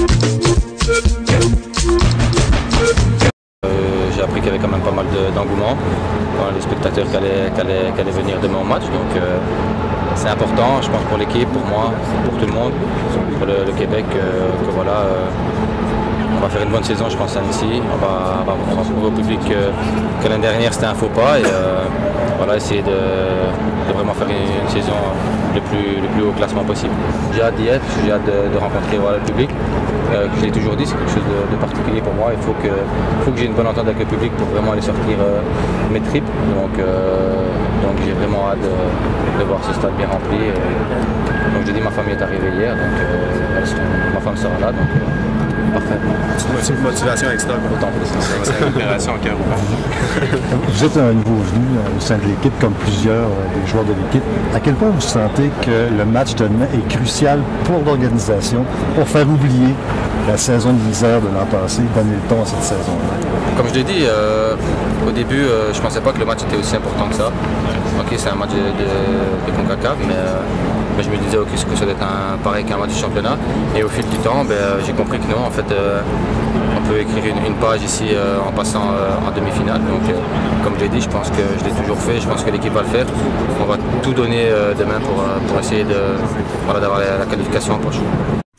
J'ai appris qu'il y avait quand même pas mal d'engouement, les spectateurs qui allaient venir demain au match. Donc c'est important, je pense, pour l'équipe, pour moi, pour tout le monde, pour le Québec, que voilà, on va faire une bonne saison, je pense, à Annecy. On va prouver au public que l'année dernière c'était un faux pas et voilà, essayer de vraiment faire une saison le plus haut classement possible. J'ai hâte d'y être, j'ai hâte de rencontrer voilà, le public. Que je l'ai toujours dit, c'est quelque chose de particulier pour moi. Il faut que j'ai une bonne entente avec le public pour vraiment aller sortir mes tripes. Donc j'ai vraiment hâte de voir ce stade bien rempli. Donc j'ai dit, ma famille est arrivée hier, donc ma femme sera là. Donc, parfait. C'est une motivation extra. Autant plus. C'est une opération en cœur ouvert. Vous êtes un nouveau venu au sein de l'équipe, comme plusieurs des joueurs de l'équipe. À quel point vous sentez que le match de demain est crucial pour l'organisation, pour faire oublier la saison de misère de l'an passé, donner le ton à cette saison-là? Comme je l'ai dit, au début, je ne pensais pas que le match était aussi important que ça. Ok, c'est un match de CONCACAF, mais je me disais okay, que ça doit être pareil qu'un match du championnat. Et au fil du temps, j'ai compris que non, en fait, on peut écrire une page ici en passant en demi-finale. Donc, comme je l'ai dit, je pense que je l'ai toujours fait, je pense que l'équipe va le faire. On va tout donner demain pour essayer d'avoir la qualification en poche.